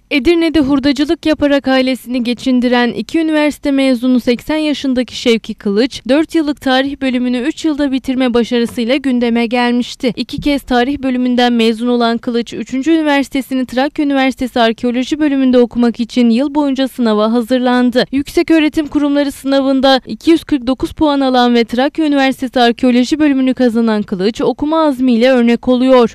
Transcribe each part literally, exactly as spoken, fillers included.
Edirne'de hurdacılık yaparak ailesini geçindiren iki üniversite mezunu seksen yaşındaki Şevki Kılıç, dört yıllık tarih bölümünü üç yılda bitirme başarısıyla gündeme gelmişti. İki kez tarih bölümünden mezun olan Kılıç, üçüncü üniversitesini Trakya Üniversitesi Arkeoloji bölümünde okumak için yıl boyunca sınava hazırlandı. Yükseköğretim Kurumları sınavında iki yüz kırk dokuz puan alan ve Trakya Üniversitesi Arkeoloji bölümünü kazanan Kılıç, okuma azmiyle örnek oluyor.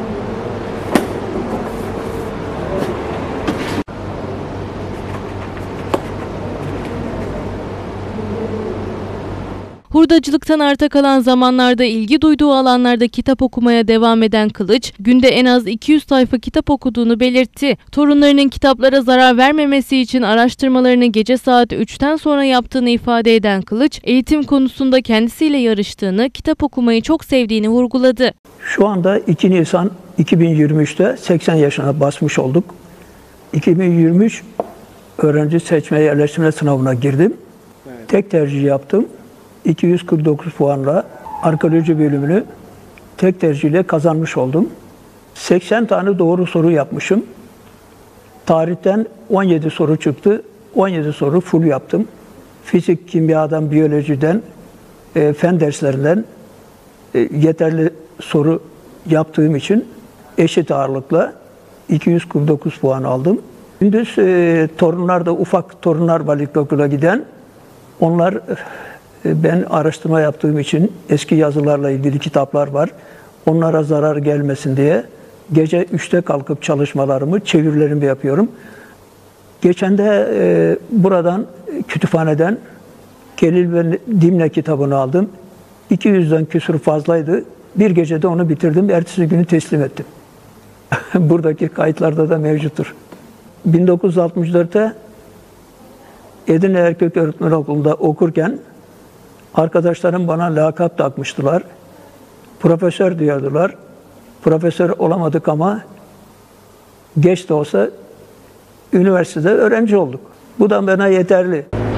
Hurdacılıktan arta kalan zamanlarda ilgi duyduğu alanlarda kitap okumaya devam eden Kılıç, günde en az iki yüz sayfa kitap okuduğunu belirtti. Torunlarının kitaplara zarar vermemesi için araştırmalarını gece saat üçten sonra yaptığını ifade eden Kılıç, eğitim konusunda kendisiyle yarıştığını, kitap okumayı çok sevdiğini vurguladı. Şu anda iki Nisan iki bin yirmi üç'te seksen yaşına basmış olduk. iki bin yirmi üç öğrenci seçme yerleştirme sınavına girdim. Evet. Tek tercih yaptım. iki yüz kırk dokuz puanla arkeoloji bölümünü tek tercihle kazanmış oldum. seksen tane doğru soru yapmışım. Tarihten on yedi soru çıktı. on yedi soru full yaptım. Fizik, kimyadan, biyolojiden, e, fen derslerinden e, yeterli soru yaptığım için eşit ağırlıkla iki yüz kırk dokuz puan aldım. Gündüz e, torunlar da ufak torunlar var ilkokula giden. Onlar ben araştırma yaptığım için eski yazılarla ilgili kitaplar var. Onlara zarar gelmesin diye gece üçte kalkıp çalışmalarımı, çevirilerimi yapıyorum. Geçen de e, buradan, kütüphaneden Kelil ve Dimne kitabını aldım. iki yüzden küsur fazlaydı. Bir gecede onu bitirdim. Ertesi günü teslim ettim. Buradaki kayıtlarda da mevcuttur. bin dokuz yüz altmış dört'te Edirne Erkek Öğretmen Okulu'nda okurken arkadaşlarım bana lakap takmıştılar. Profesör diyordular. Profesör olamadık ama geç de olsa üniversitede öğrenci olduk. Bu da bana yeterli.